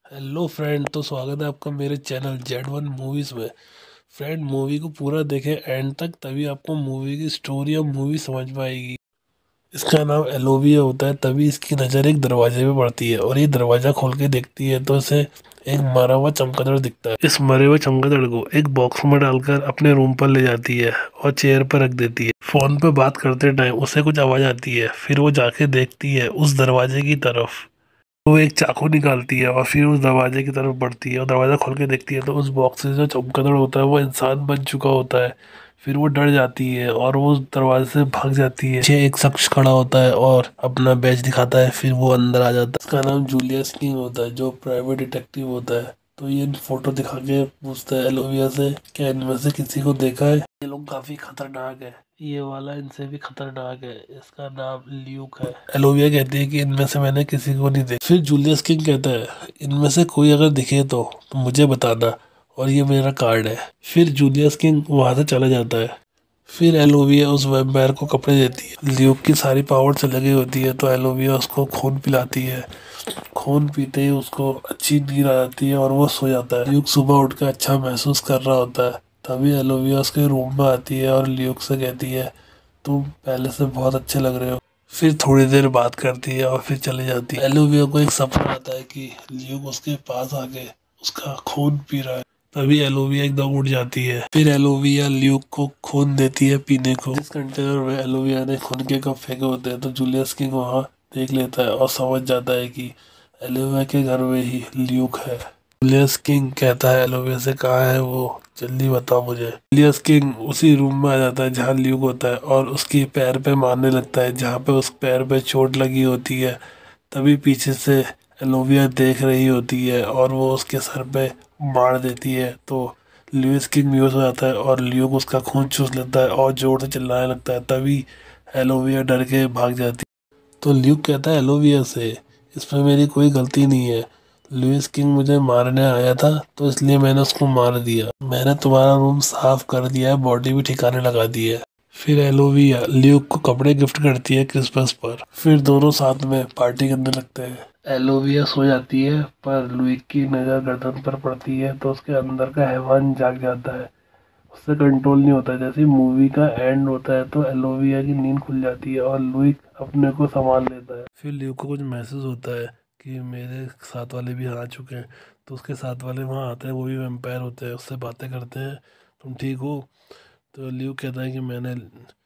Hello friend, तो स्वागत है आपका मेरे चैनल जेड 1 मूवीज़ में। फ्रेंड, मूवी को पूरा देखें एंड तक, तभी आपको मूवी की स्टोरी और मूवी समझ में आएगी। इसका नाम एलोविया होता है। तभी इसकी नज़र एक दरवाजे पे पड़ती है और ये दरवाज़ा खोल के देखती है तो इसे एक मरा हुआ चमगादड़ दिखता है। इस मरे हुए चमगादड़ को एक बॉक्स में डालकर अपने रूम पर ले जाती है और चेयर पर रख देती है। फोन पे बात करते टाइम उसे कुछ आवाज़ आती है, फिर वो जाके देखती है उस दरवाजे की तरफ। वो एक चाकू निकालती है और फिर उस दरवाजे की तरफ बढ़ती है और दरवाज़ा खोल के देखती है तो उस बॉक्स से जो चमगादड़ होता है वो इंसान बन चुका होता है। फिर वो डर जाती है और वो उस दरवाजे से भाग जाती है। पीछे एक शख्स खड़ा होता है और अपना बैज दिखाता है, फिर वो अंदर आ जाता है। इसका नाम जूलियस किंग होता है, जो प्राइवेट डिटेक्टिव होता है। तो ये फोटो दिखा के पूछता है एलोविया से, क्या इनमें से किसी को देखा है? ये लोग काफी खतरनाक है, ये वाला इनसे भी खतरनाक है, इसका नाम ल्यूक है। एलोविया कहती है कि इनमें से मैंने किसी को नहीं देखा। फिर जूलियस किंग कहता है इनमें से कोई अगर दिखे तो मुझे बताना, और ये मेरा कार्ड है। फिर जूलियस किंग वहां से चला जाता है। फिर एलोविया उस वैम्पायर को कपड़े देती है। ल्यूक की सारी पावर चली गई होती है तो एलोविया उसको खून पिलाती है। खून पीते ही उसको अच्छी नींद आ जाती है और वो सो जाता है। ल्यूक सुबह उठ कर अच्छा महसूस कर रहा होता है। तभी एलोविया उसके रूम में आती है और ल्यूक से कहती है तुम पहले से बहुत अच्छे लग रहे हो। फिर थोड़ी देर बात करती है और फिर चली जाती है। एलोविया को एक सपना आता है कि ल्यूक उसके पास आके उसका खून पी रहा है। तभी एलोविया एकदम उड़ जाती है। फिर एलोविया ल्यूक को खून देती है पीने को। इस कंटेनर में एलोविया ने खून के कप फेंके होते हैं तो जूलियस किंग वहाँ देख लेता है और समझ जाता है कि एलोविया के घर में ही ल्यूक है। जूलियस किंग कहता है एलोविया से, कहाँ है वो, जल्दी बताओ मुझे। जूलियस किंग उसी रूम में आ जाता है जहाँ ल्यूक होता है और उसकी पैर पे मारने लगता है जहाँ पे उस पैर पे चोट लगी होती है। तभी पीछे से एलोविया देख रही होती है और वो उसके सर पे मार देती है तो ल्यूइस किंग बेहोश हो जाता है और ल्यूक उसका खून चूस लेता है और जोर से चिल्लाने लगता है। तभी एलोविया डर के भाग जाती है। तो ल्यूक कहता है एलोविया से, इसमें मेरी कोई गलती नहीं है। लुइस किंग मुझे मारने आया था तो इसलिए मैंने उसको मार दिया। मैंने तुम्हारा रूम साफ कर दिया है, बॉडी भी ठिकाने लगा दी है। फिर एलोविया ल्यूक को कपड़े गिफ्ट करती है क्रिसमस पर। फिर दोनों साथ में पार्टी करने लगते हैं। एलोविया सो जाती है पर लुइक की नज़र गर्दन पर पड़ती है तो उसके अंदर का हैवान जाग जाता है। उससे कंट्रोल नहीं होता है। जैसे ही मूवी का एंड होता है तो एलोविया की नींद खुल जाती है और लुइक अपने को संभाल लेता है। फिर ल्यूक को कुछ महसूस होता है कि मेरे साथ वाले भी आ चुके हैं तो उसके साथ वाले वहाँ आते हैं, वो भी वैम्पायर होते हैं, उससे बातें करते हैं, तुम ठीक हो? तो ल्यूक कहता है कि मैंने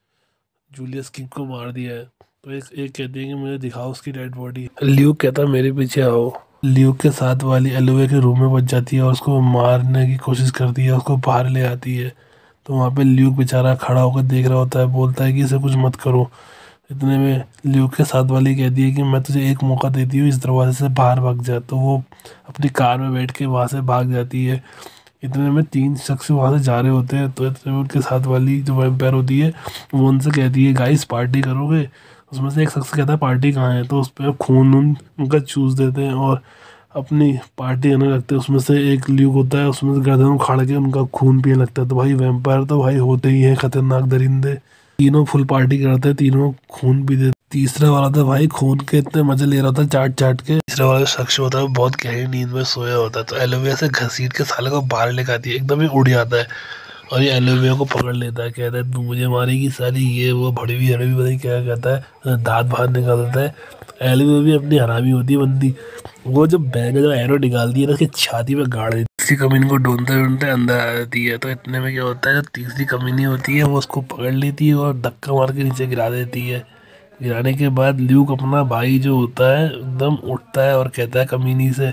जूलियस किंग को मार दिया है। तो एक एक कहती है कि मुझे दिखाओ उसकी डेड बॉडी। ल्यूक कहता है मेरे पीछे आओ। ल्यूक के साथ वाली एलोविया के रूम में बच जाती है और उसको मारने की कोशिश करती है, उसको बाहर ले आती है। तो वहाँ पे ल्यूक बेचारा खड़ा होकर देख रहा होता है, बोलता है कि इसे कुछ मत करो। इतने में ल्यूक के साथ वाली कहती है कि मैं तुझे एक मौका देती हूँ, इस दरवाजे से बाहर भाग जा। तो वो अपनी कार में बैठ के वहाँ से भाग जाती है। इतने में तीन शख्स वहाँ से जा रहे होते हैं तो इतने में उनके साथ वाली जो वैम्पायर होती है वो उनसे कहती है गाइस पार्टी करोगे? उसमें से एक शख्स कहता है पार्टी कहाँ है, तो उस पर खून उनका चूस देते हैं और अपनी पार्टी करने लगते हैं। उसमें से एक ल्यूक होता है, उसमें से गर्दन उखाड़ के उनका खून पीने लगता है। तो भाई वैम्पायर तो भाई होते ही हैं खतरनाक दरिंदे। तीनों फुल पार्टी करते हैं, तीनों खून पी देते। तीसरा वाला तो भाई खून के इतने मजे ले रहा था चाट चाट के। तीसरा वाला शख्स होता है वो बहुत गहरी नींद में सोया होता है तो एलोविया से घसीट के साले को बाहर लेकर आती है, एकदम ही उड़ जाता है और ये एलोविया को पकड़ लेता है। कहता है तू मुझे मारेगी साली, ये वो भड़वी हड़वी पता नहीं क्या कहता है, दांत बाहर निकाल देता है। एलोविया भी अपनी हरामी होती है बंदी। वो जब बैग जब एरो निकालती है ना, उसकी छाती में गाड़ देती है। तीसरी कमीनी को ढूंढते ढूंढते अंदर आ जाती है तो इतने में क्या होता है, जो तीसरी कमीनी होती है वो उसको पकड़ लेती है और धक्का मार के नीचे गिरा देती है। गिराने के बाद ल्यूक अपना भाई जो होता है एकदम उठता है और कहता है कमीनी से,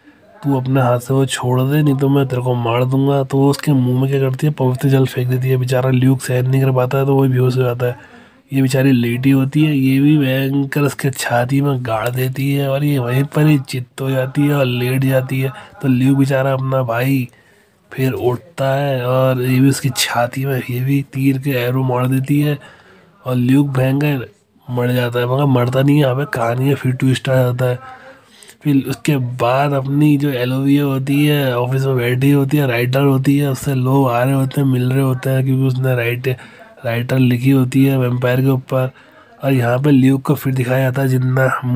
तू अपने हाथ से वो छोड़ दे नहीं तो मैं तेरे को मार दूंगा। तो वो उसके मुंह में क्या करती है, पवित्र जल फेंक देती है। बेचारा ल्यूक सहन नहीं कर पाता है तो वो बेहोश हो जाता है। ये बेचारी लेटी होती है, ये भी भयंकर उसके छाती में गाड़ देती है और ये वहीं पर ही चित्त हो जाती है और लेट जाती है। तो ल्यूक बेचारा अपना भाई फिर उठता है और ये भी उसकी छाती में ये भी तीर के एरो मार देती है और ल्यूक भयंकर मर जाता है, मगर मरता नहीं है। यहाँ पे कहानी है फिर ट्विस्ट आ जाता है। फिर उसके बाद अपनी जो एलोविया होती है ऑफिस में बैठी होती है, राइटर होती है, उससे लोग आ रहे होते हैं, मिल रहे होते हैं क्योंकि उसने राइटर लिखी होती है वेम्पायर के ऊपर। और यहाँ पे ल्यूक को फिर दिखाया जाता है जिंदा।